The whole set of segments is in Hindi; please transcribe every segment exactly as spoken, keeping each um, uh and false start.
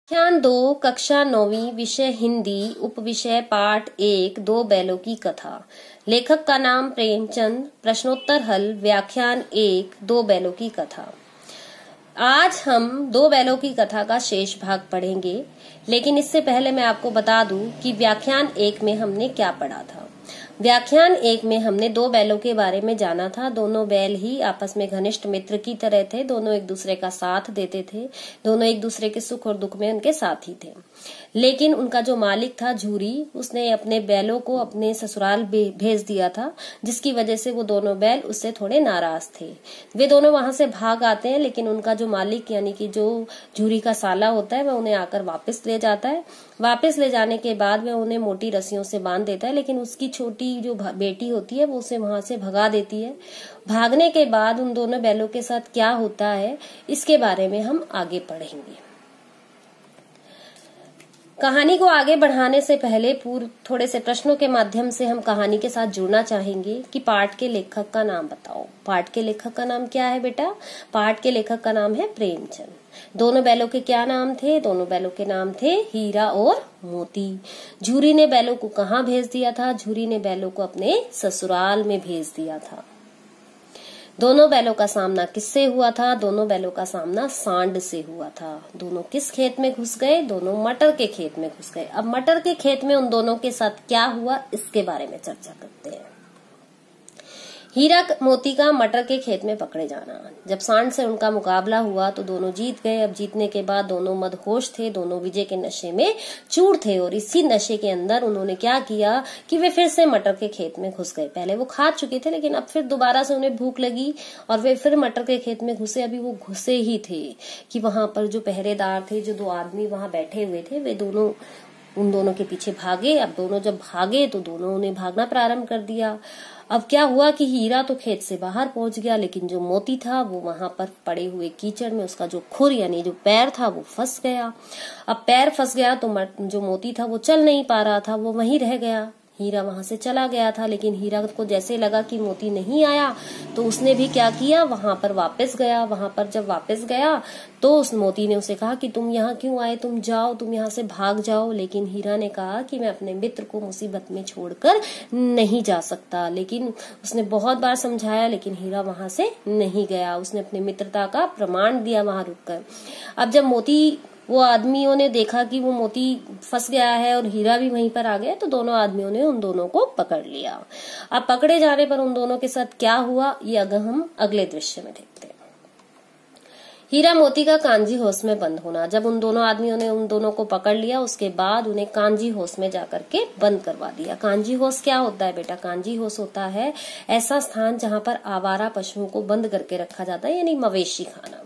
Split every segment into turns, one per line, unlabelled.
व्याख्यान दो, कक्षा नौवीं, विषय हिंदी, उपविषय पाठ एक, दो बैलों की कथा। लेखक का नाम प्रेमचंद। प्रश्नोत्तर हल। व्याख्यान एक, दो बैलों की कथा। आज हम दो बैलों की कथा का शेष भाग पढ़ेंगे, लेकिन इससे पहले मैं आपको बता दूं कि व्याख्यान एक में हमने क्या पढ़ा था। व्याख्यान एक में हमने दो बैलों के बारे में जाना था। दोनों बैल ही आपस में घनिष्ठ मित्र की तरह थे। दोनों एक दूसरे का साथ देते थे। दोनों एक दूसरे के सुख और दुख में उनके साथी थे। लेकिन उनका जो मालिक था झूरी, उसने अपने बैलों को अपने ससुराल भेज दिया था, जिसकी वजह से वो दोनों बैल उससे थोड़े नाराज थे। वे दोनों वहां से भाग आते हैं, लेकिन उनका जो मालिक यानी कि जो झूरी का साला होता है, वह उन्हें आकर वापस ले जाता है। वापस ले जाने के बाद वह उन्हें मोटी रस्सियों से बांध देता है, लेकिन उसकी छोटी जो बेटी होती है वो उसे वहां से भगा देती है। भागने के बाद उन दोनों बैलों के साथ क्या होता है, इसके बारे में हम आगे पढ़ेंगे। कहानी को आगे बढ़ाने से पहले पूर्व थोड़े से प्रश्नों के माध्यम से हम कहानी के साथ जुड़ना चाहेंगे कि पाठ के लेखक का नाम बताओ। पाठ के लेखक का नाम क्या है बेटा? पाठ के लेखक का नाम है प्रेमचंद। दोनों बैलों के क्या नाम थे? दोनों बैलों के नाम थे हीरा और मोती। झूरी ने बैलों को कहाँ भेज दिया था? झूरी ने बैलों को अपने ससुराल में भेज दिया था। दोनों बैलों का सामना किससे हुआ था? दोनों बैलों का सामना सांड से हुआ था। दोनों किस खेत में घुस गए? दोनों मटर के खेत में घुस गए। अब मटर के खेत में उन दोनों के साथ क्या हुआ, इसके बारे में चर्चा करते हैं। हीरा मोती का मटर के खेत में पकड़े जाना। जब सांड से उनका मुकाबला हुआ तो दोनों जीत गए। अब जीतने के बाद दोनों मदहोश थे, दोनों विजय के नशे में चूर थे, और इसी नशे के अंदर उन्होंने क्या किया कि वे फिर से मटर के खेत में घुस गए। पहले वो खा चुके थे, लेकिन अब फिर दोबारा से उन्हें भूख लगी और वे फिर मटर के खेत में घुसे। अभी वो घुसे ही थे कि वहां पर जो पहरेदार थे, जो दो आदमी वहां बैठे हुए थे, वे दोनों उन दोनों के पीछे भागे। अब दोनों जब भागे तो दोनों ने भागना प्रारंभ कर दिया। अब क्या हुआ कि हीरा तो खेत से बाहर पहुंच गया, लेकिन जो मोती था वो वहां पर पड़े हुए कीचड़ में उसका जो खुर यानी जो पैर था वो फंस गया। अब पैर फंस गया तो जो मोती था वो चल नहीं पा रहा था, वो वहीं रह गया। हीरा वहां से चला गया था, लेकिन हीरा को जैसे लगा कि मोती नहीं आया तो उसने भी क्या किया, वहां पर वापस गया। वहां पर जब वापस गया तो उस मोती ने उसे कहा कि तुम यहाँ क्यों आए, तुम जाओ, तुम यहाँ से भाग जाओ। लेकिन हीरा ने कहा कि मैं अपने मित्र को मुसीबत में छोड़कर नहीं जा सकता। लेकिन उसने बहुत बार समझाया, लेकिन हीरा वहां से नहीं गया। उसने अपनी मित्रता का प्रमाण दिया वहां रुककर। अब जब मोती वो आदमियों ने देखा कि वो मोती फंस गया है और हीरा भी वहीं पर आ गया, तो दोनों आदमियों ने उन दोनों को पकड़ लिया। अब पकड़े जाने पर उन दोनों के साथ क्या हुआ, ये अगर हम अगले दृश्य में देखते हैं। हीरा मोती का कांजी होश में बंद होना। जब उन दोनों आदमियों ने उन दोनों को पकड़ लिया, उसके बाद उन्हें कांजी होश में जाकर के बंद करवा दिया। कांजी होश क्या होता है बेटा? कांजी होश होता है ऐसा स्थान जहां पर आवारा पशुओं को बंद करके रखा जाता है, यानी मवेशी खाना।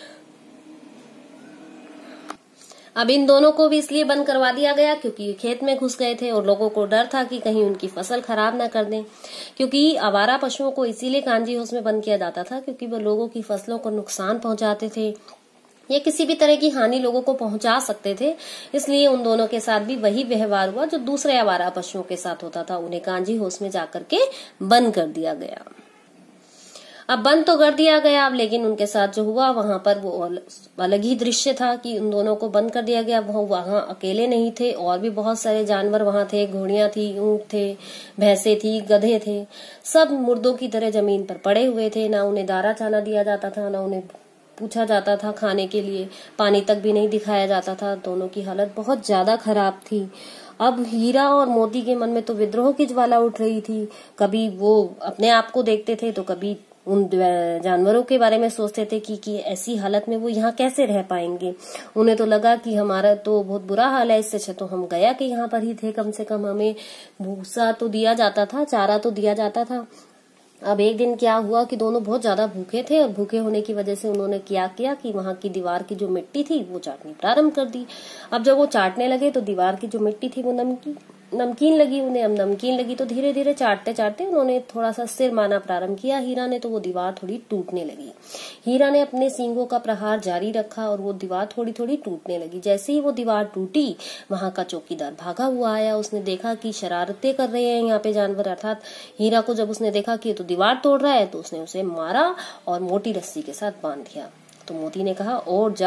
अब इन दोनों को भी इसलिए बंद करवा दिया गया क्योंकि खेत में घुस गए थे और लोगों को डर था कि कहीं उनकी फसल खराब ना कर दें। क्योंकि आवारा पशुओं को इसीलिए कांजी हाउस में बंद किया जाता था क्योंकि वो लोगों की फसलों को नुकसान पहुंचाते थे या किसी भी तरह की हानि लोगों को पहुंचा सकते थे। इसलिए उन दोनों के साथ भी वही व्यवहार हुआ जो दूसरे आवारा पशुओं के साथ होता था। उन्हें कांजी हाउस में जाकर के बंद कर दिया गया। अब बंद तो कर दिया गया, अब लेकिन उनके साथ जो हुआ वहां पर वो अलग ही दृश्य था कि उन दोनों को बंद कर दिया गया। वो वहां अकेले नहीं थे, और भी बहुत सारे जानवर वहां थे। घोड़ियां थी, ऊंट थे, भैंसे थी, गधे थे। सब मुर्दों की तरह जमीन पर पड़े हुए थे। ना उन्हें दाना चाना दिया जाता था, ना उन्हें पूछा जाता था खाने के लिए। पानी तक भी नहीं दिखाया जाता था। दोनों की हालत बहुत ज्यादा खराब थी। अब हीरा और मोती के मन में तो विद्रोह की ज्वाला उठ रही थी। कभी वो अपने आप को देखते थे तो कभी उन जानवरों के बारे में सोचते थे कि, कि ऐसी हालत में वो यहाँ कैसे रह पाएंगे। उन्हें तो लगा कि हमारा तो बहुत बुरा हाल है, इससे अच्छा तो हम गया कि यहाँ पर ही थे, कम से कम हमें भूसा तो दिया जाता था, चारा तो दिया जाता था। अब एक दिन क्या हुआ कि दोनों बहुत ज्यादा भूखे थे, और भूखे होने की वजह से उन्होंने क्या किया कि वहां की दीवार की जो मिट्टी थी वो चाटनी प्रारंभ कर दी। अब जब वो चाटने लगे तो दीवार की जो मिट्टी थी वो नमकी नमकीन लगी उन्हें। अब नमकीन लगी तो धीरे धीरे चाटते चाटते उन्होंने थोड़ा सा सिर मारना प्रारंभ किया हीरा ने, तो वो दीवार थोड़ी टूटने लगी। हीरा ने अपने सींगों का प्रहार जारी रखा और वो दीवार थोड़ी थोड़ी टूटने लगी। जैसे ही वो दीवार टूटी, वहां का चौकीदार भागा हुआ आया। उसने देखा कि शरारतें कर रहे हैं यहाँ पे जानवर, अर्थात हीरा को जब उसने देखा कि ये तो दीवार तोड़ रहा है, तो उसने उसे मारा और मोटी रस्सी के साथ बांध दिया। तो मोती ने कहा, और जाओ,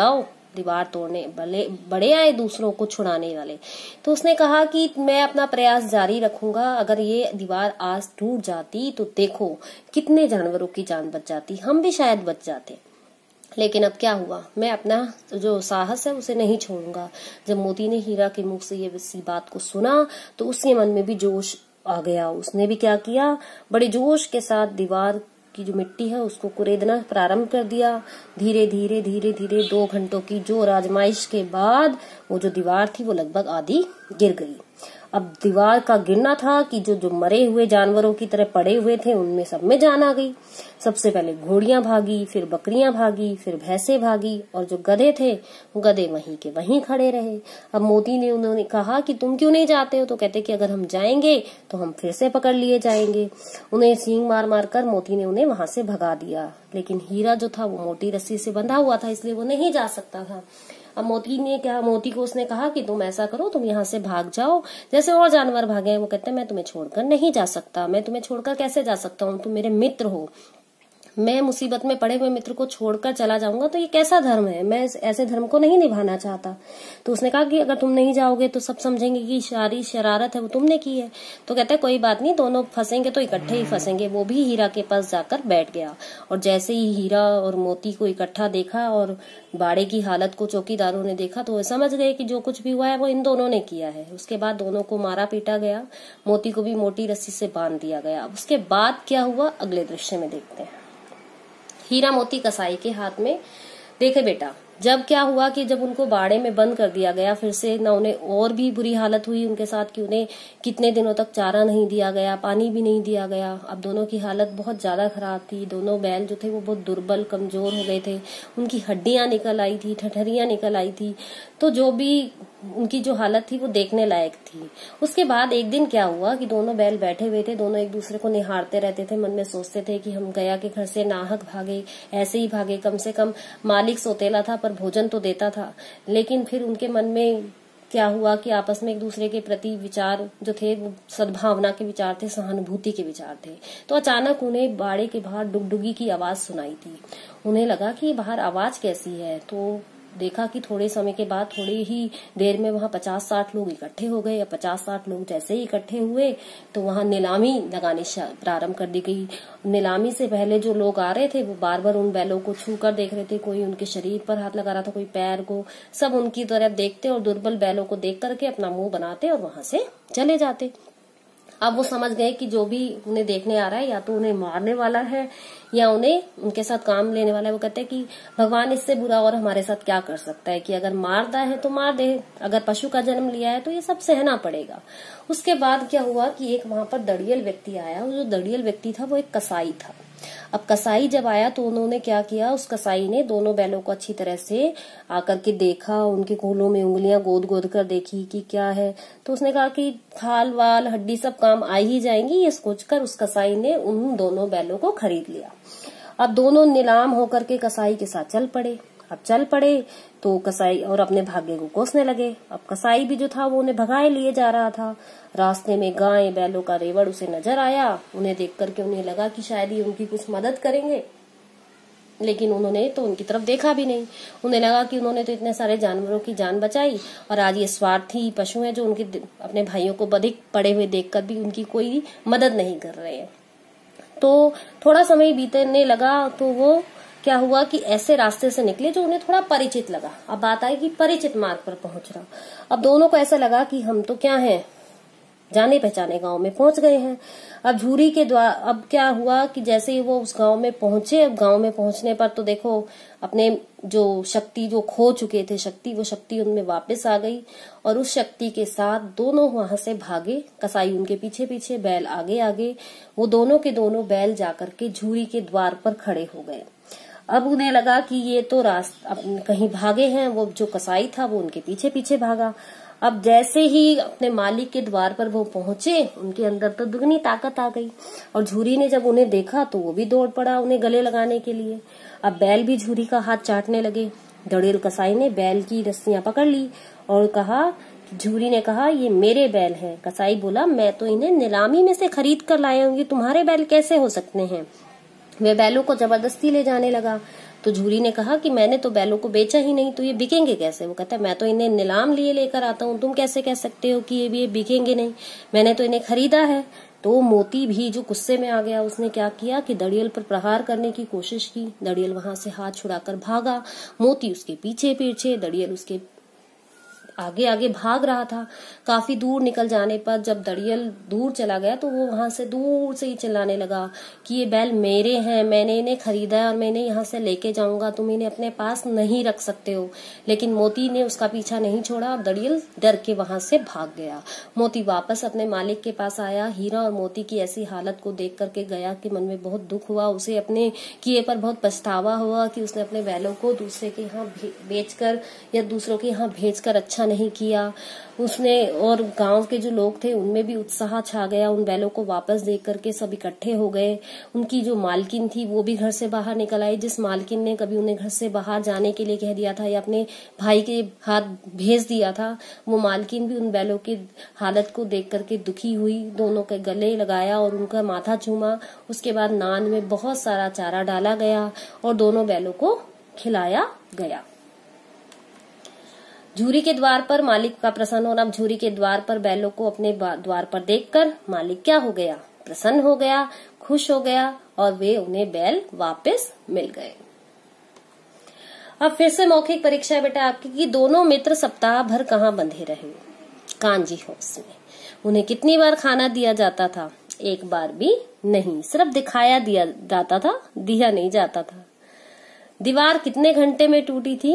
दीवार तोड़ने बड़े बड़े आए दूसरों को छुड़ाने वाले। तो उसने कहा कि मैं अपना प्रयास जारी रखूंगा, अगर ये दीवार आज टूट जाती तो देखो कितने जानवरों की जान बच जाती, हम भी शायद बच जाते। लेकिन अब क्या हुआ, मैं अपना जो साहस है उसे नहीं छोड़ूंगा। जब मोती ने हीरा के मुख से ये इसी बात को सुना तो उसके मन में भी जोश आ गया। उसने भी क्या किया, बड़े जोश के साथ दीवार की जो मिट्टी है उसको कुरेदना प्रारंभ कर दिया। धीरे धीरे धीरे धीरे दो घंटों की जोर आजमाइश के बाद वो जो दीवार थी वो लगभग आधी गिर गई। अब दीवार का गिरना था कि जो जो मरे हुए जानवरों की तरह पड़े हुए थे उनमें सब में जान आ गई। सबसे पहले घोड़ियां भागी, फिर बकरियां भागी, फिर भैंसे भागी, और जो गधे थे गधे वहीं के वहीं खड़े रहे। अब मोती ने उन्होंने कहा कि तुम क्यों नहीं जाते हो, तो कहते कि अगर हम जाएंगे तो हम फिर से पकड़ लिए जाएंगे। उन्हें सींग मार मार कर मोती ने उन्हें वहां से भगा दिया। लेकिन हीरा जो था वो मोटी रस्सी से बंधा हुआ था, इसलिए वो नहीं जा सकता था। अब मोती ने क्या, मोती को उसने कहा कि तुम ऐसा करो, तुम यहाँ से भाग जाओ जैसे और जानवर भागे हैं। वो कहते हैं मैं तुम्हें छोड़कर नहीं जा सकता, मैं तुम्हें छोड़कर कैसे जा सकता हूँ, तुम मेरे मित्र हो, मैं मुसीबत में पड़े हुए मित्र को छोड़कर चला जाऊंगा तो ये कैसा धर्म है, मैं ऐसे धर्म को नहीं निभाना चाहता। तो उसने कहा कि अगर तुम नहीं जाओगे तो सब समझेंगे कि सारी शरारत है वो तुमने की है। तो कहते हैं कोई बात नहीं, दोनों फंसेंगे तो इकट्ठे ही फंसेंगे। वो भी हीरा के पास जाकर बैठ गया, और जैसे ही हीरा और मोती को इकट्ठा देखा और बाड़े की हालत को चौकीदारों ने देखा तो वो समझ गए कि जो कुछ भी हुआ है वो इन दोनों ने किया है। उसके बाद दोनों को मारा पीटा गया, मोती को भी मोटी रस्सी से बांध दिया गया। उसके बाद क्या हुआ अगले दृश्य में देखते हैं। हीरा मोती कसाई के हाथ में। देखे बेटा, जब क्या हुआ कि जब उनको बाड़े में बंद कर दिया गया, फिर से न उन्हें और भी बुरी हालत हुई उनके साथ कि उन्हें कितने दिनों तक चारा नहीं दिया गया, पानी भी नहीं दिया गया। अब दोनों की हालत बहुत ज्यादा खराब थी। दोनों बैल जो थे वो बहुत दुर्बल कमजोर हो गए थे, उनकी हड्डियां निकल आई थी, ठठरियां निकल आई थी। तो जो भी उनकी जो हालत थी वो देखने लायक थी। उसके बाद एक दिन क्या हुआ कि दोनों बैल बैठे हुए थे, दोनों एक दूसरे को निहारते रहते थे, मन में सोचते थे कि हम गया के घर से नाहक भागे, ऐसे ही भागे, कम से कम मालिक सौतेला था पर भोजन तो देता था। लेकिन फिर उनके मन में क्या हुआ कि आपस में एक दूसरे के प्रति विचार जो थे वो सद्भावना के विचार थे, सहानुभूति के विचार थे। तो अचानक उन्हें बाड़े के बाहर डुगडुगी की आवाज सुनाई थी। उन्हें लगा कि बाहर आवाज कैसी है, तो देखा कि थोड़े समय के बाद, थोड़ी ही देर में वहां पचास साठ लोग इकट्ठे हो गए। पचास साठ लोग जैसे ही इकट्ठे हुए तो वहां नीलामी लगानी प्रारंभ कर दी गई। नीलामी से पहले जो लोग आ रहे थे वो बार बार उन बैलों को छू कर देख रहे थे, कोई उनके शरीर पर हाथ लगा रहा था, कोई पैर को, सब उनकी तरफ देखते और दुर्बल बैलों को देख करके अपना मुंह बनाते और वहां से चले जाते। अब वो समझ गए कि जो भी उन्हें देखने आ रहा है या तो उन्हें मारने वाला है या उन्हें उनके साथ काम लेने वाला है। वो कहते हैं कि भगवान इससे बुरा और हमारे साथ क्या कर सकता है, कि अगर मारता है तो मार दे, अगर पशु का जन्म लिया है तो ये सब सहना पड़ेगा। उसके बाद क्या हुआ कि एक वहां पर दड़ियल व्यक्ति आया। जो दड़ियल व्यक्ति था वो एक कसाई था। अब कसाई जब आया तो उन्होंने क्या किया, उस कसाई ने दोनों बैलों को अच्छी तरह से आकर के देखा, उनके खोलों में उंगलियां गोद गोद कर देखी कि क्या है। तो उसने कहा कि खाल वाल हड्डी सब काम आ ही जाएंगी, ये सोचकर उस कसाई ने उन दोनों बैलों को खरीद लिया। अब दोनों नीलाम होकर के कसाई के साथ चल पड़े। अब चल पड़े तो कसाई और अपने भाग्य को कोसने लगे। अब कसाई भी जो था वो उन्हें भगाए लिए जा रहा था। रास्ते में गाय बैलों का रेवड़ उसे नजर आया। उन्हें देख करके उन्हें लगा कि शायद ये उनकी कुछ मदद करेंगे, लेकिन उन्होंने तो उनकी तरफ देखा भी नहीं। उन्हें लगा कि उन्होंने तो इतने सारे जानवरों की जान बचाई और आज ये स्वार्थी पशु हैं जो उनके अपने भाइयों को बधिक पड़े हुए देखकर भी उनकी कोई मदद नहीं कर रहे हैं। तो थोड़ा समय बीतने लगा तो वो क्या हुआ कि ऐसे रास्ते से निकले जो उन्हें थोड़ा परिचित लगा। अब बात आई कि परिचित मार्ग पर पहुंच रहा। अब दोनों को ऐसा लगा कि हम तो क्या हैं, जाने पहचाने गांव में पहुंच गए हैं। अब झूरी के द्वार अब क्या हुआ कि जैसे ही वो उस गांव में पहुंचे, अब गांव में पहुंचने पर तो देखो अपने जो शक्ति जो खो चुके थे शक्ति वो शक्ति उनमें वापस आ गई और उस शक्ति के साथ दोनों वहां से भागे। कसाई उनके पीछे पीछे, बैल आगे आगे। वो दोनों के दोनों बैल जाकर के झूरी के द्वार पर खड़े हो गए। अब उन्हें लगा कि ये तो रास्ता कहीं भागे हैं। वो जो कसाई था वो उनके पीछे पीछे भागा। अब जैसे ही अपने मालिक के द्वार पर वो पहुंचे, उनके अंदर तो दुगनी ताकत आ गई और झूरी ने जब उन्हें देखा तो वो भी दौड़ पड़ा उन्हें गले लगाने के लिए। अब बैल भी झूरी का हाथ चाटने लगे। दड़ेल कसाई ने बैल की रस्सियां पकड़ ली और कहा, झूरी ने कहा ये मेरे बैल हैं। कसाई बोला मैं तो इन्हें नीलामी में से खरीद कर लाया हूँ, तुम्हारे बैल कैसे हो सकते हैं। वे बैलों को जबरदस्ती ले जाने लगा। तो झूरी ने कहा कि मैंने तो बैलों को बेचा ही नहीं, तो ये बिकेंगे कैसे? वो कहता है मैं तो इन्हें नीलाम लिए लेकर आता हूँ, तुम कैसे कह सकते हो कि ये भी बिकेंगे नहीं, मैंने तो इन्हें खरीदा है। तो मोती भी जो गुस्से में आ गया, उसने क्या किया कि दड़ियल पर प्रहार करने की कोशिश की। दड़ियल वहां से हाथ छुड़ाकर भागा, मोती उसके पीछे पीछे, दड़ियल उसके आगे आगे भाग रहा था। काफी दूर निकल जाने पर जब दड़ियल दूर चला गया तो वो वहां से दूर से ही चिल्लाने लगा कि ये बैल मेरे हैं, मैंने इन्हें खरीदा है और मैं इन्हें यहाँ से लेके जाऊंगा, तुम इन्हें अपने पास नहीं रख सकते हो। लेकिन मोती ने उसका पीछा नहीं छोड़ा और दड़ियल डर के वहां से भाग गया। मोती वापस अपने मालिक के पास आया। हीरा और मोती की ऐसी हालत को देख करके गया कि मन में बहुत दुख हुआ। उसे अपने किए पर बहुत पछतावा हुआ कि उसने अपने बैलों को दूसरे के यहाँ बेचकर या दूसरों के यहाँ भेजकर अच्छा नहीं किया उसने। और गांव के जो लोग थे उनमें भी उत्साह छा गया। उन बैलों को वापस देख करके सब इकट्ठे हो गए। उनकी जो मालकिन थी वो भी घर से बाहर निकल आई। जिस मालकिन ने कभी उन्हें घर से बाहर जाने के लिए कह दिया था या अपने भाई के हाथ भेज दिया था, वो मालकिन भी उन बैलों की हालत को देख करके दुखी हुई। दोनों के गले लगाया और उनका माथा चूमा। उसके बाद नान में बहुत सारा चारा डाला गया और दोनों बैलों को खिलाया गया। झूरी के द्वार पर मालिक का प्रसन्न होना। अब झूरी के द्वार पर बैलों को अपने द्वार पर देखकर मालिक क्या हो गया? प्रसन्न हो गया, खुश हो गया और वे उन्हें बैल वापस मिल गए। अब फिर से मौखिक परीक्षा है बेटा आपकी कि दोनों मित्र सप्ताह भर कहाँ बंधे रहे? कांजी हाउस में। उन्हें कितनी बार खाना दिया जाता था? एक बार भी नहीं, सिर्फ दिखाया दिया जाता था, दिया नहीं जाता था। दीवार कितने घंटे में टूटी थी?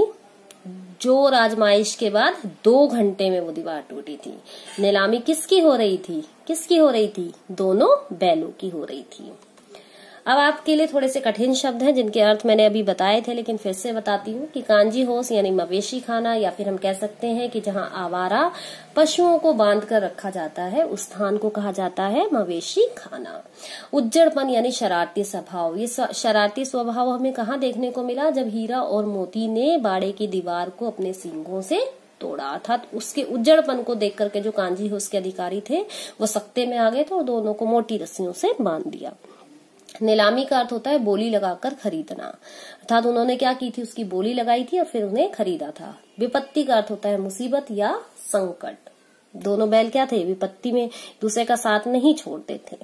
जोर आजमाइश के बाद दो घंटे में वो दीवार टूटी थी। नीलामी किसकी हो रही थी? किसकी हो रही थी? दोनों बैलों की हो रही थी। अब आपके लिए थोड़े से कठिन शब्द हैं जिनके अर्थ मैंने अभी बताए थे, लेकिन फिर से बताती हूँ कि कांजी होस यानी मवेशी खाना, या फिर हम कह सकते हैं कि जहाँ आवारा पशुओं को बांध कर रखा जाता है उस स्थान को कहा जाता है मवेशी खाना। उज्जड़पन यानी शरारती स्वभाव। ये शरारती स्वभाव हमें कहाँ देखने को मिला? जब हीरा और मोती ने बाड़े की दीवार को अपने सींगों से तोड़ा। अर्थात उसके उज्जड़पन को देख करके जो कांजी होस के अधिकारी थे वो सख्ते में आ गए थे और दोनों को मोटी रस्सियों से बांध दिया। नीलामी का अर्थ होता है बोली लगाकर खरीदना। अर्थात उन्होंने क्या की थी? उसकी बोली लगाई थी और फिर उन्हें खरीदा था। विपत्ति का अर्थ होता है मुसीबत या संकट। दोनों बैल क्या थे? विपत्ति में दूसरे का साथ नहीं छोड़ते थे।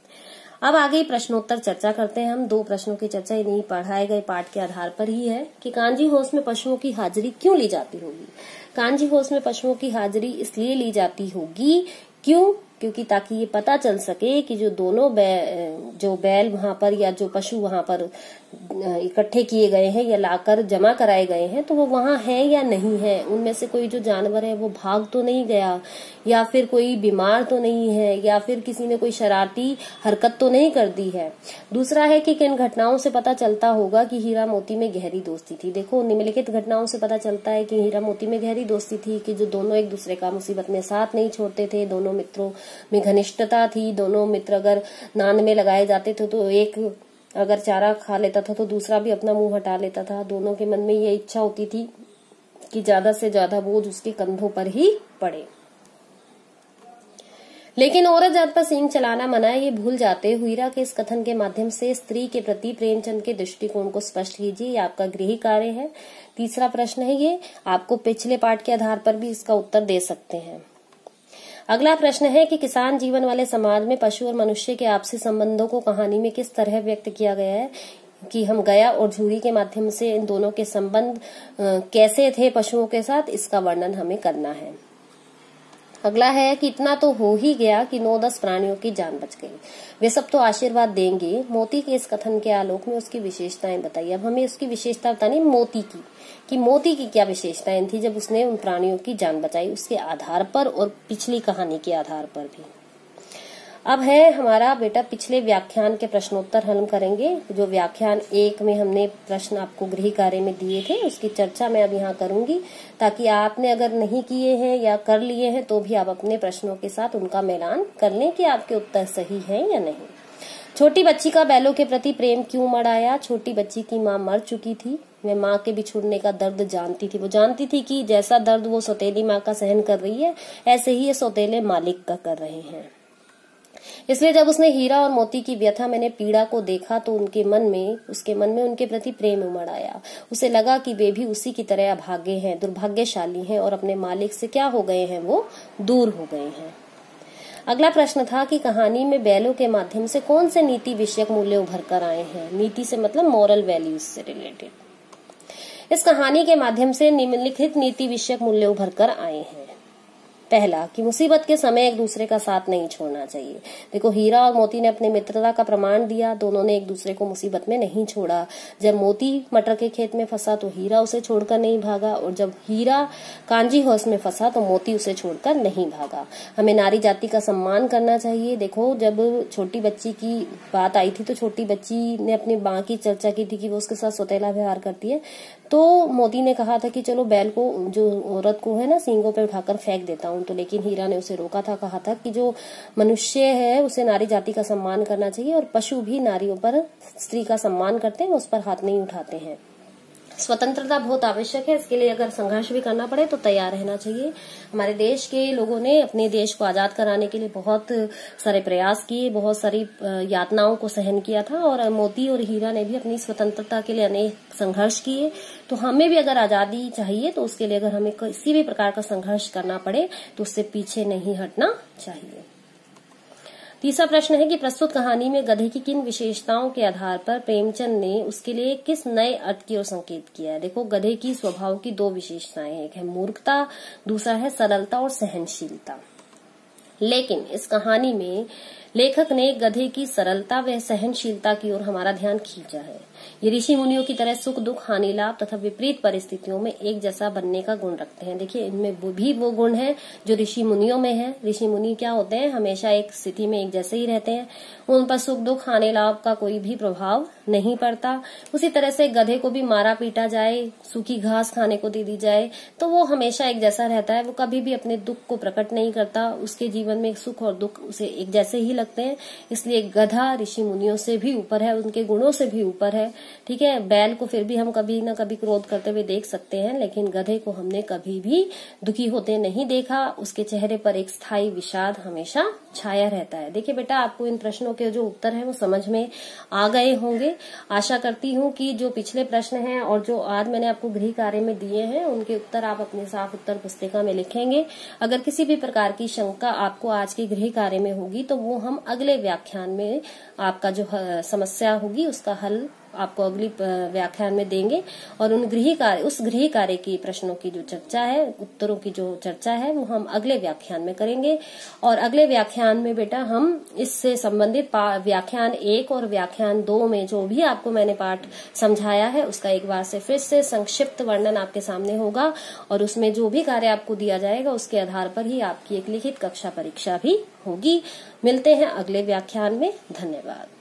अब आगे प्रश्नोत्तर चर्चा करते हैं हम। दो प्रश्नों की चर्चा इन्हीं पढ़ाए गए पाठ के आधार पर ही है कि कांजी हाउस में पशुओं की हाजिरी क्यों ली जाती होगी? कांजी हाउस में पशुओं की हाजिरी इसलिए ली जाती होगी, क्यों? क्योंकि ताकि ये पता चल सके कि जो दोनों बैल जो बैल वहां पर या जो पशु वहां पर इकट्ठे किए गए हैं या लाकर जमा कराए गए हैं तो वो वहां है या नहीं है। उनमें से कोई जो जानवर है वो भाग तो नहीं गया, या फिर कोई बीमार तो नहीं है, या फिर किसी ने कोई शरारती हरकत तो नहीं कर दी है। दूसरा है कि किन घटनाओं से पता चलता होगा कि हीरा मोती में गहरी दोस्ती थी। देखो, निम्नलिखित घटनाओं से पता चलता है कि हीरा मोती में गहरी दोस्ती थी कि जो दोनों एक दूसरे का मुसीबत में साथ नहीं छोड़ते थे। दोनों मित्रों में घनिष्ठता थी। दोनों मित्र अगर नान में लगाए जाते थे तो एक अगर चारा खा लेता था तो दूसरा भी अपना मुंह हटा लेता था। दोनों के मन में ये इच्छा होती थी कि ज्यादा से ज्यादा बोझ उसके कंधों पर ही पड़े। लेकिन औरत जात पर सींग चलाना मना है, ये भूल जाते हीरा के इस कथन के माध्यम से स्त्री के प्रति प्रेमचंद के दृष्टिकोण को स्पष्ट कीजिए। ये आपका गृह कार्य है। तीसरा प्रश्न है ये, आपको पिछले पाठ के आधार पर भी इसका उत्तर दे सकते हैं। अगला प्रश्न है कि किसान जीवन वाले समाज में पशु और मनुष्य के आपसी संबंधों को कहानी में किस तरह व्यक्त किया गया है कि हम गया और झूरी के माध्यम से इन दोनों के संबंध कैसे थे पशुओं के साथ, इसका वर्णन हमें करना है। अगला है कि इतना तो हो ही गया कि नौ दस प्राणियों की जान बच गई, वे सब तो आशीर्वाद देंगे। मोती के इस कथन के आलोक में उसकी विशेषताएं बताइए। अब हमें उसकी विशेषता बतानी मोती की कि मोती की क्या विशेषताएं थी जब उसने उन प्राणियों की जान बचाई, उसके आधार पर और पिछली कहानी के आधार पर भी। अब है हमारा बेटा पिछले व्याख्यान के प्रश्नोत्तर हम करेंगे। जो व्याख्यान एक में हमने प्रश्न आपको गृह कार्य में दिए थे उसकी चर्चा मैं अब यहाँ करूंगी, ताकि आपने अगर नहीं किए हैं या कर लिए हैं तो भी आप अपने प्रश्नों के साथ उनका मिलान कर लें कि आपके उत्तर सही है या नहीं। छोटी बच्ची का बैलों के प्रति प्रेम क्यों मर आया? छोटी बच्ची की माँ मर चुकी थी। वह माँ के बिछुड़ने का दर्द जानती थी। वो जानती थी कि जैसा दर्द वो सौतेली माँ का सहन कर रही है ऐसे ही ये सौतेले मालिक का कर रहे हैं। इसलिए जब उसने हीरा और मोती की व्यथा मैंने पीड़ा को देखा तो उनके मन में उसके मन में उनके प्रति प्रेम उमड़ आया। उसे लगा कि वे भी उसी की तरह अभागे हैं, दुर्भाग्यशाली हैं और अपने मालिक से क्या हो गए हैं, वो दूर हो गए हैं। अगला प्रश्न था कि कहानी में बैलो के माध्यम से कौन से नीति विषयक मूल्य उभर कर आए हैं। नीति से मतलब मॉरल वैल्यूज से रिलेटेड। इस कहानी के माध्यम से निम्नलिखित नीति विषयक मूल्य उभर कर आए हैं। पहला, कि मुसीबत के समय एक दूसरे का साथ नहीं छोड़ना चाहिए। देखो, हीरा और मोती ने अपने मित्रता का प्रमाण दिया, दोनों ने एक दूसरे को मुसीबत में नहीं छोड़ा। जब मोती मटर के खेत में फंसा तो हीरा उसे छोड़कर नहीं भागा, और जब हीरा कांजी हाउस में फंसा तो मोती उसे छोड़कर नहीं भागा। हमें नारी जाति का सम्मान करना चाहिए। देखो, जब छोटी बच्ची की बात आई थी तो छोटी बच्ची ने अपनी मां की चर्चा की थी कि वो उसके साथ सौतेला व्यवहार करती है, तो मोती ने कहा था कि चलो बैल को, जो औरत को है ना, सींगों पे उठाकर फेंक देता हूं। तो लेकिन हीरा ने उसे रोका था, कहा था कि जो मनुष्य है उसे नारी जाति का सम्मान करना चाहिए, और पशु भी नारियों पर, स्त्री का सम्मान करते हैं, उस पर हाथ नहीं उठाते हैं। स्वतंत्रता बहुत आवश्यक है, इसके लिए अगर संघर्ष भी करना पड़े तो तैयार रहना चाहिए। हमारे देश के लोगों ने अपने देश को आजाद कराने के लिए बहुत सारे प्रयास किए, बहुत सारी यातनाओं को सहन किया था, और मोती और हीरा ने भी अपनी स्वतंत्रता के लिए अनेक संघर्ष किए। तो हमें भी अगर आजादी चाहिए तो उसके लिए अगर हमें किसी भी प्रकार का संघर्ष करना पड़े तो उससे पीछे नहीं हटना चाहिए। तीसरा प्रश्न है कि प्रस्तुत कहानी में गधे की किन विशेषताओं के आधार पर प्रेमचंद ने उसके लिए किस नए अर्थ की ओर संकेत किया है। देखो, गधे की स्वभाव की दो विशेषताएं हैं, एक है मूर्खता, दूसरा है सरलता और सहनशीलता। लेकिन इस कहानी में लेखक ने गधे की सरलता व सहनशीलता की ओर हमारा ध्यान खींचा है। ये ऋषि मुनियों की तरह सुख दुख, हानि लाभ तथा विपरीत परिस्थितियों में एक जैसा बनने का गुण रखते हैं। देखिए, इनमें वो भी वो गुण है जो ऋषि मुनियों में है। ऋषि मुनि क्या होते हैं, हमेशा एक स्थिति में एक जैसे ही रहते हैं, उन पर सुख दुख, हानि लाभ का कोई भी प्रभाव नहीं पड़ता। उसी तरह से गधे को भी मारा पीटा जाए, सूखी घास खाने को दे दी जाए तो वो हमेशा एक जैसा रहता है, वो कभी भी अपने दुख को प्रकट नहीं करता। उसके जीवन में सुख और दुख उसे एक जैसे ही लगते हैं। इसलिए गधा ऋषि मुनियों से भी ऊपर है, उनके गुणों से भी ऊपर है। ठीक है, बैल को फिर भी हम कभी न कभी क्रोध करते हुए देख सकते हैं, लेकिन गधे को हमने कभी भी दुखी होते नहीं देखा। उसके चेहरे पर एक स्थायी विषाद हमेशा छाया रहता है। देखिए बेटा, आपको इन प्रश्नों के जो उत्तर हैं वो समझ में आ गए होंगे। आशा करती हूँ कि जो पिछले प्रश्न हैं और जो आज मैंने आपको गृह कार्य में दिए हैं उनके उत्तर आप अपने साफ उत्तर पुस्तिका में लिखेंगे। अगर किसी भी प्रकार की शंका आपको आज के गृह कार्य में होगी तो वो हम अगले व्याख्यान में, आपका जो समस्या होगी उसका हल आपको अगली व्याख्यान में देंगे, और उन गृह कार्य उस गृह कार्य की प्रश्नों की जो चर्चा है, उत्तरों की जो चर्चा है वो हम अगले व्याख्यान में करेंगे। और अगले व्याख्यान में बेटा हम इससे संबंधित व्याख्यान एक और व्याख्यान दो में जो भी आपको मैंने पाठ समझाया है उसका एक बार से फिर से संक्षिप्त वर्णन आपके सामने होगा, और उसमें जो भी कार्य आपको दिया जाएगा उसके आधार पर ही आपकी एक लिखित कक्षा परीक्षा भी होगी। मिलते हैं अगले व्याख्यान में। धन्यवाद।